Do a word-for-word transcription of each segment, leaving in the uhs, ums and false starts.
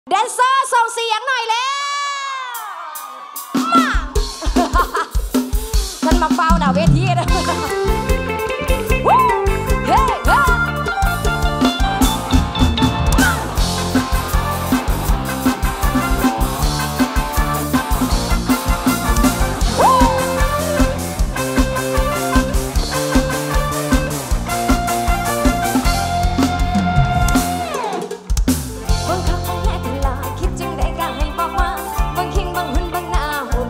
แดนเซอร์ส่งเสียงหน่อยแล้วมาฉันมาเฝ้าหน้าเวทีนะ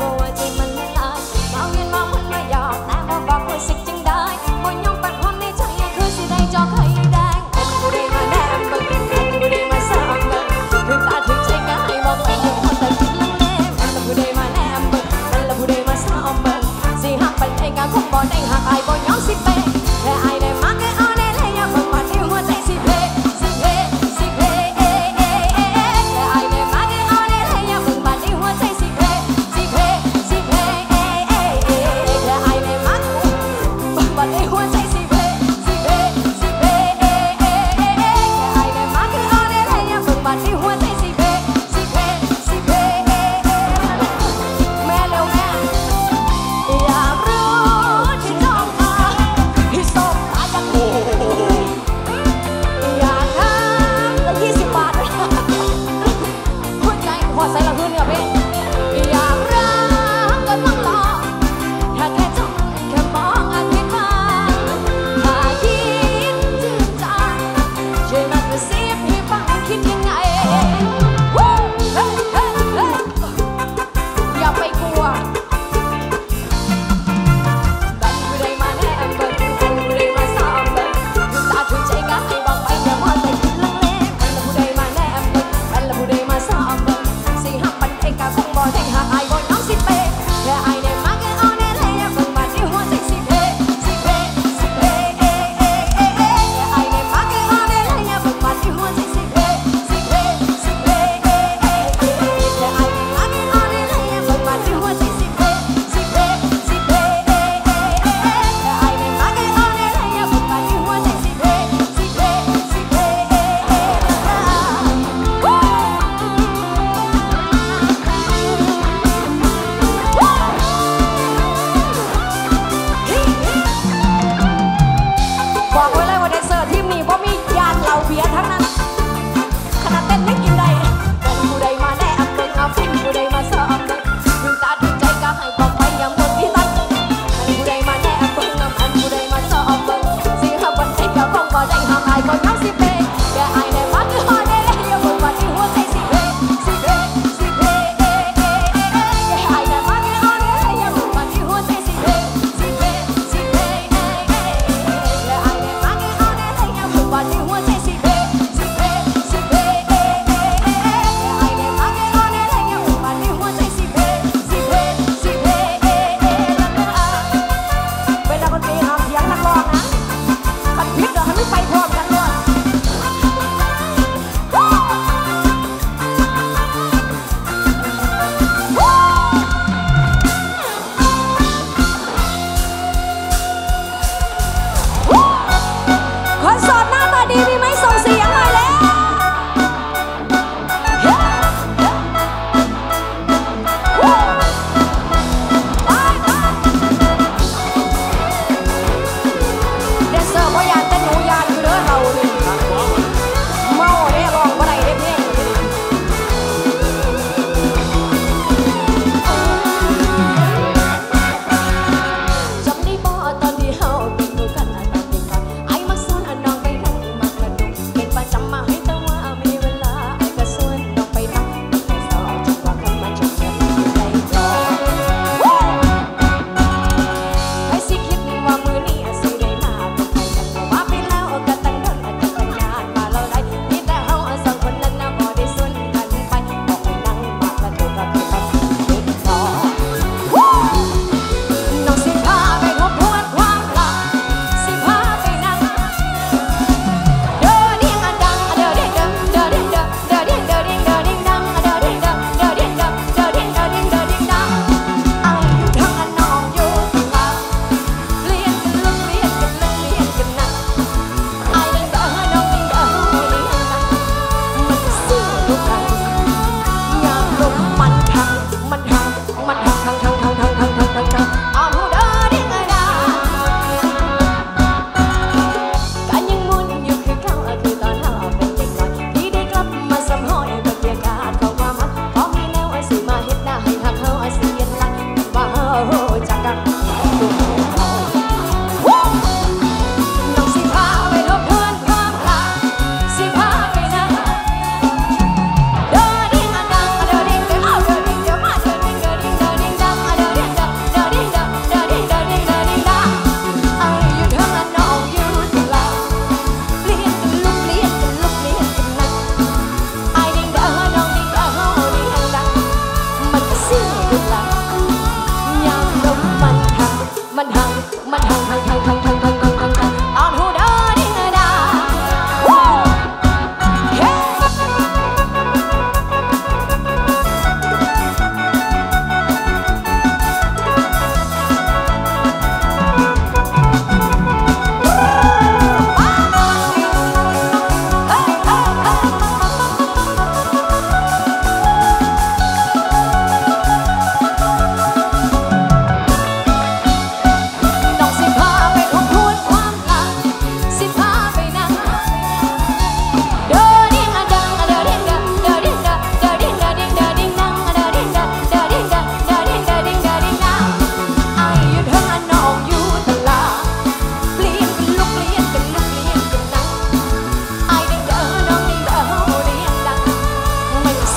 สิจึงได้บ่ยอมปัดความในใจ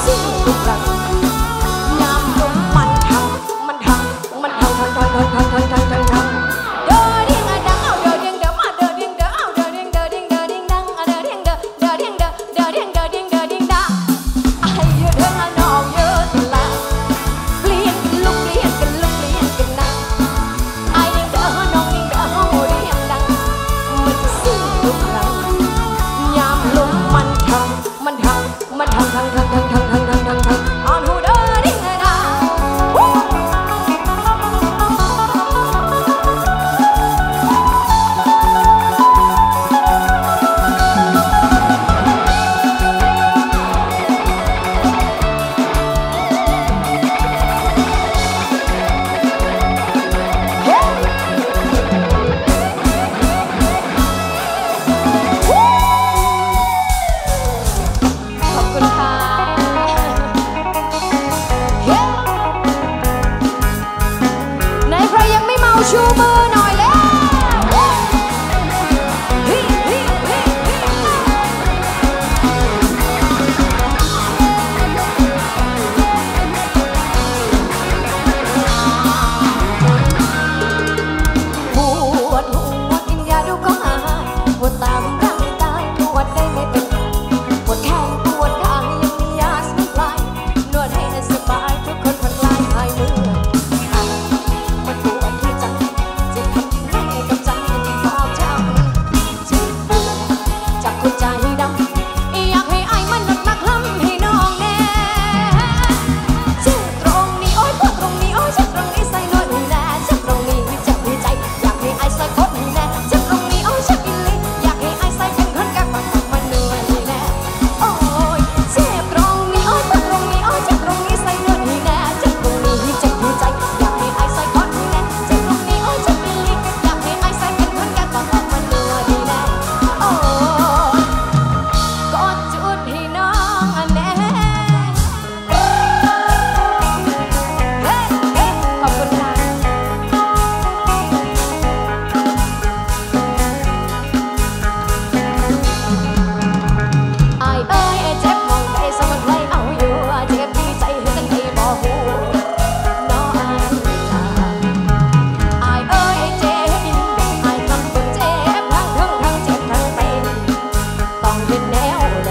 สิ่งทุกอย่างยามลมมันทำมันทำมันทำทำทำทำทำทำทำทำทำเดินเรียงอะดังเอาเดินเรียงเดิมมาเดินเรียงเดิมเอาเดินเรียงเดินเรียงเดินเรียงดังอะเดินเรียงเดินเดินเรียงเดินเดินเรียงเดินเรียงเดินเรียงดังไอ้เยอะเดินอะน้องเยอะตลาดเปลี่ยนกันลุกเปลี่ยนกันลุกเปลี่ยนกันนั่งไอ้เรียงเดินน้องเรียงเดินเอาเรียงดังมันจะสิ้นทุกครั้งยามลมมันทำมันทำมันทำทำทำทำทำทำทำทำทำอ่อนหูเดินดิ้งเลยนะชูมือหน่อยแล้วฮิฮิฮิฮิปวดหัวกินยาดูก็หายปวดตามร่างกายปวดได้ไม่เป็นไรปวดแขนปวดขายังมียาสมุนไพรนวดให้สบายทุกคนผ่อนคลายหายเมื่อยมันปวดที่ใจจากคนใจดำอยากให้ไอ้มันหนักหนักล้ำให้น้องแน่เจ็บตรงนี้โอ้ยปวดตรงนี้โอ้ยเจ็บตรงนี้ใส่นวดให้แน่เจ็บตรงนี้เจ็บที่ใจอยากให้ไอ้ใส่กดให้แน่เจ็บตรงนี้โอ้ยเจ็บอีหลีอยากให้ไอ้ใส่เป็นคนแก่ปากมันเหนื่อยให้แน่โอ้ยเจ็บตรงนี้โอ้ยปวดตรงนี้โอ้ยเจ็บตรงนี้ใส่นวดให้แน่เจ็บตรงนี้เจ็บที่ใจอยากให้ไอ้ใส่กดให้แน่เจ็บตรงนี้โอ้ยเจ็บอีหลีอยากให้ไอ้ใส่เป็นคนแก่ปากมันเหนื่อยให้แน่โอ้กอดจุดให้น้องอันแน่เฮ้เฮ้ขอบคุณค่ะไอ้เอ้ยเจ็บมองใจสมัครใจเอาอยู่เจ็บที่ใจให้ตั้งใจบ่หูน้องไอ้เอ้ยเจ็บดินไอ้กำปวดเจ็บทั้งทั้งทั้งเจ็บทั้งเป็นต้องเป็นแนวใด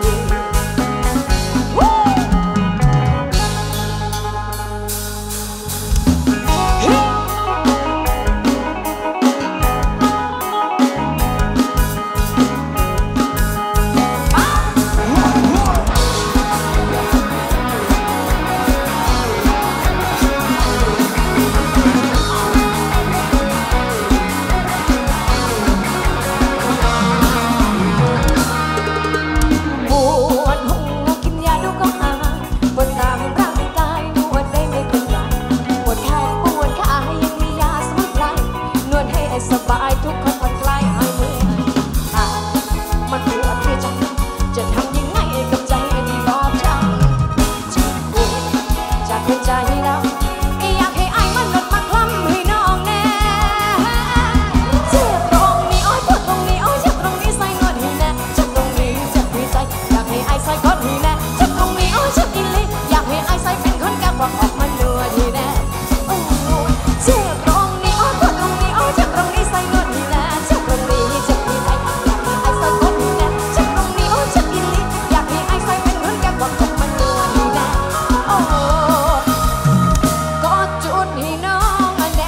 ปวดหัวกินยาดูก็หายปวดตามร่างกายนวดได้ไม่เป็นไรปวดแขนปวดขายังมียาสมุนไพรนวดให้สบายทุกคนผ่อนคลายหายเมื่อยมันปวดที่ใจจะทำยังไงกับใจที่บอบช้ำจะปวดจากคนใจดำอยากให้ไอ้มันลดมาคล้ำให้น้องแน่เจ็บตรงนี้โอ้ยปวดตรงนี้โอ้ยเจ็บตรงนี้ใส่นวดให้แน่เจ็บตรงนี้เจ็บที่ใจอยากให้ไอ้ใส่กดให้แน่เจ็บตรงนี้โอ้ยเจ็บอีหลีอยากให้ไอ้ใส่เป็นคนแก่บอกออกมาเหนื่อยให้แน่โอ้เจ็บตรงนี้โอ้ยปวดตรงนี้โอ้ยเจ็บตรงนี้ใส่นวดให้แน่เจ็บตรงนี้เจ็บที่ใจอยากให้ไอ้ใส่กดให้แน่เจ็บตรงนี้โอ้ยเจ็บอีหลีอยากให้ไอ้ใส่เป็นคนแก่บอกออกมาเหนื่อยให้แน่โอ้กอดจุดให้น้องอันแน่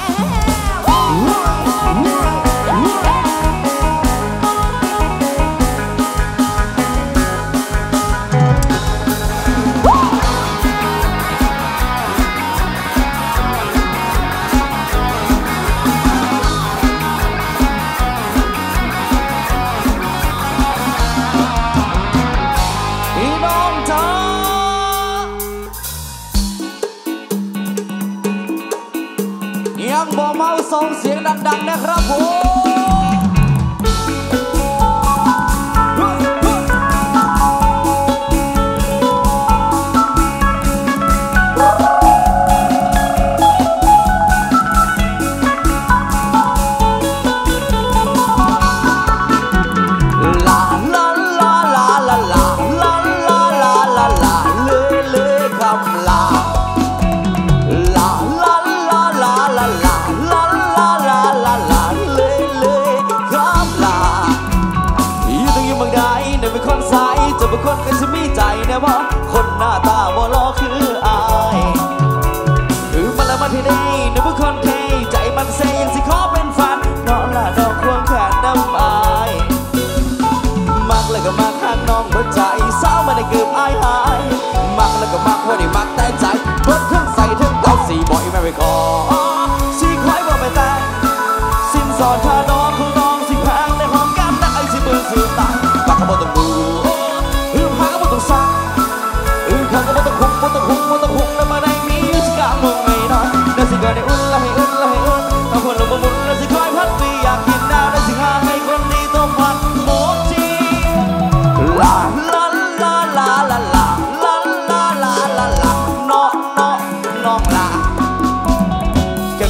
พี่น้องจ๋ายังบ่เมาส่งเสียงดังๆนะครับผมลาลาลาลาลาลาลาลาลาลาลา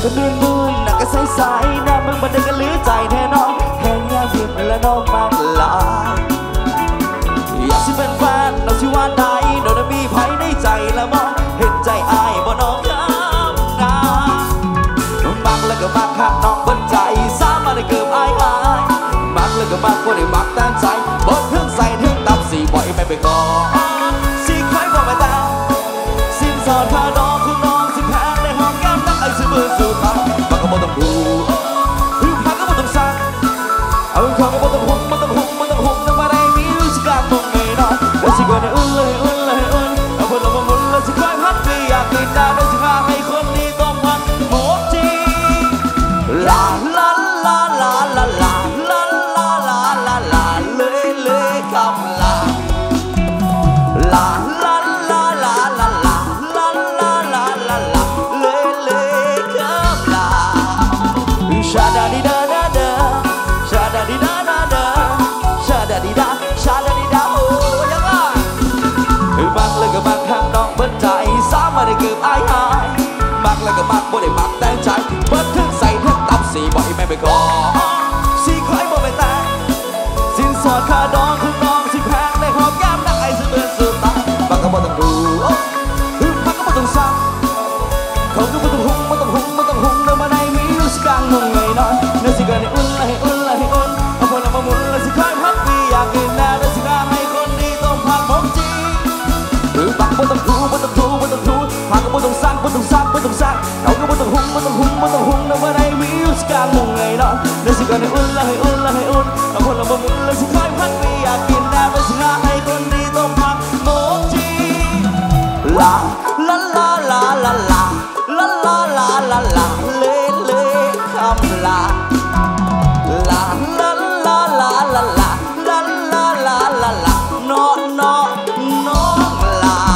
ก็เนื่อนเนื่อนหนักก็ใสใสหน้ามึงบันเดกันลื้อใจแท้น้องแห้งยาบินและน้องมากลายอยากสิเป็นแฟนน้องสิว่าใดโดนมีไผในใจและมองเห็นใจอายบ่น้องย้ำนามักแล้วก็มักหักน้องเบิ้ลใจสามมาได้เกือบอายอายมักแล้วก็มักบ่ได้มักแต่ใจบดถึงใส่ถึงตับสี่บ่อยไม่ไปก่อนสิใครบอกไปแต่สิ้นสอดพาน้องคุณน้องสิแพงในห้องแก้มนักไอ้สิมือสู่ตามันก็บ่ต้องดูหืมพักก็บ่ต้องสั่งเอาของก็บ่ต้องหุ่มบ่ต้องหุ่มบ่ต้องหุ่มต้องมาได้มีวิธีการมึงไม่นอนแล้วสิก็ได้อุ่นเลยอุ่นเลยอุ่นเอาพลังมาหมุนแล้วสิคอยพัดไปอยากกินดาวแล้วสิพาให้คนนี้ต้องพักหมดจีลาลาลาลาลาลาลาลาลาลาลาเลยเลยคำลาลาลาลาลาลาลาลาลาลาลาลาเลยเลยคำลาชาดาดีดาดาดาชาดาดีดาดาดาชาดาดีดาชาดาดีดาโอ้ยังไงมักเลยก็มักข้างน้องเบิ้ลใจสามมาได้เกือบอายอายมักเลยก็มักบ่ได้มักแต่ใจเบิ้ลถึงใส่ถึงตับสี่บ่อยไม่ไปก่อสิคอยบ่ไปแต่สิ้นสอดค่าดองคุณน้องสิแพงในหอมแก้มนักไอ้สิเบือนสุดตามักก็บ่ต้องดูฮึมักก็บ่ต้องสั่งเขาก็บ่ต้องหุ่มบ่ต้องหุ่มบ่ต้องหุ่มเดินมาในมีอยู่สิกลางมุงไงนอนเนื้อสิเกินให้อุ่นเลยอุ่นเลยอุ่นเอาคนเอามาหมุนแล้วสิคอยพัดปีอยากกินแล้วเนื้อสิกาให้คนดีต้องพักผมจีหรือปักบ่ต้องถูบ่ต้องถูบ่ต้องถูพักก็บ่ต้องสั่งบ่ต้องสั่งบ่ต้องสั่งเขาก็บ่ต้องหุ่มบ่ต้องหุ่มบ่ต้องหุ่มเดินมาในมีอยู่สิกลางมุงไงนอนเนื้อสิเกินให้อุ่นเลยอุ่นเลยอุ่นเอาคนเอามาหมุนแล้วสิคอยพัดปีอยากกินแล้วเนื้อสิกาให้คนดีต้องพักผมจีลาลาลาลาลาลาลาลาลาลาลาเลเลคำลาลาลาลาลาลาลาลาลาลาลาลาโนโนโนลา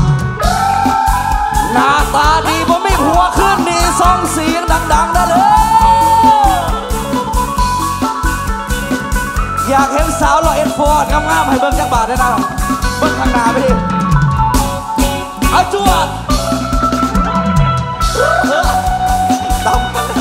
หน้าตาดีบ่มีหัวขึ้นดีส่งเสียงดังๆได้เลยอยากเห็นสาวหล่อเอ็นฟอร์ดงามๆให้เบิ่งจักบาทได้นะเบิ่งข้างหน้าไปดิเอาจวดตำกัน